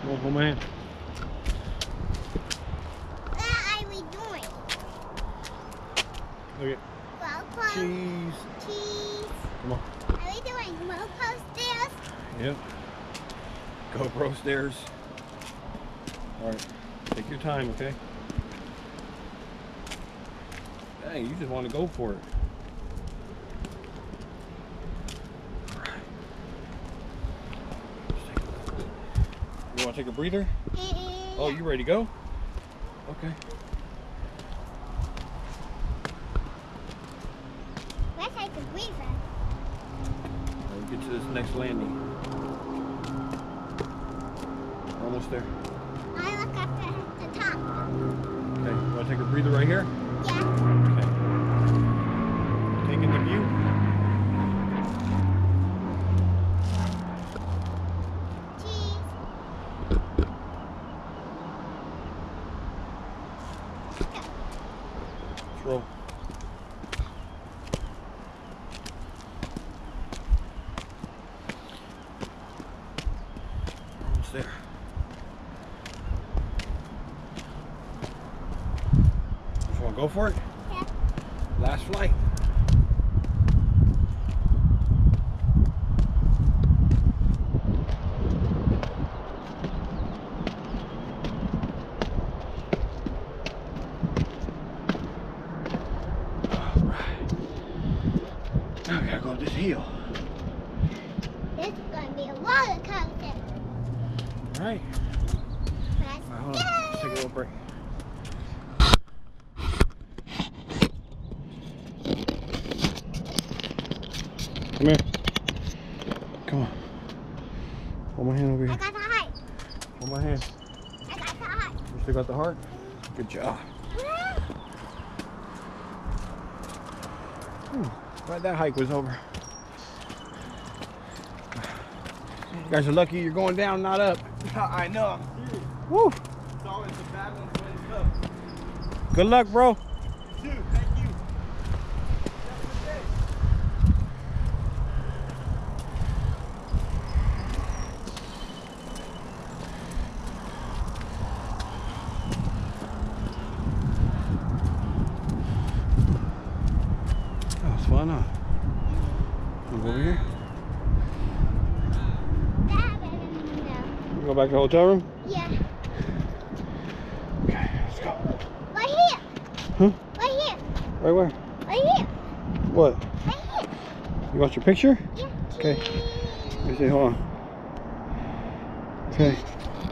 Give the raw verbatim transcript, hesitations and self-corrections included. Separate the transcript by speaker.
Speaker 1: Oh, hold my hand.
Speaker 2: What are we doing?
Speaker 1: Okay.
Speaker 2: Roller
Speaker 1: Cheese.
Speaker 2: Cheese.
Speaker 1: Come on.
Speaker 2: Are we doing roller coasters?
Speaker 1: Yep. GoPro stairs. Alright. Take your time, okay? Dang, you just want to go for it. You want to take a breather?
Speaker 2: Yeah.
Speaker 1: Oh, you ready to go? Okay.
Speaker 2: Let's take a breather.
Speaker 1: Let's get to this next landing. We're almost there.
Speaker 2: I look up at the top.
Speaker 1: Okay, you want to take a breather right here?
Speaker 2: Yeah.
Speaker 1: Okay. Taking the view.
Speaker 2: Cheese.
Speaker 1: Let's roll. Almost there. Just want to go for it?
Speaker 2: Yeah.
Speaker 1: Last flight. Now we gotta go up this hill.
Speaker 2: This is gonna be a roller coaster.
Speaker 1: Alright.
Speaker 2: Let's
Speaker 1: Alright, hold on. Let's take a little break. Come here. Come on. Hold my hand over
Speaker 2: I
Speaker 1: here.
Speaker 2: got the heart.
Speaker 1: Hold my hand.
Speaker 2: I got the heart.
Speaker 1: You still got the heart? Good job. Whew. Glad that hike was over. You guys are lucky you're going down, not up.
Speaker 3: I know.
Speaker 1: Woo!
Speaker 3: It's always the bad ones when it's up.
Speaker 1: Good luck, bro.
Speaker 3: Dude, thank you.
Speaker 1: That was fun, huh? Wanna go over here?
Speaker 2: No.
Speaker 1: We go back to the hotel room?
Speaker 2: Yeah.
Speaker 1: Okay, let's go.
Speaker 2: Right here.
Speaker 1: Huh?
Speaker 2: Right here.
Speaker 1: Right where?
Speaker 2: Right here.
Speaker 1: What?
Speaker 2: Right here.
Speaker 1: You want your picture?
Speaker 2: Yeah.
Speaker 1: Okay. Let me see, hold on. Okay.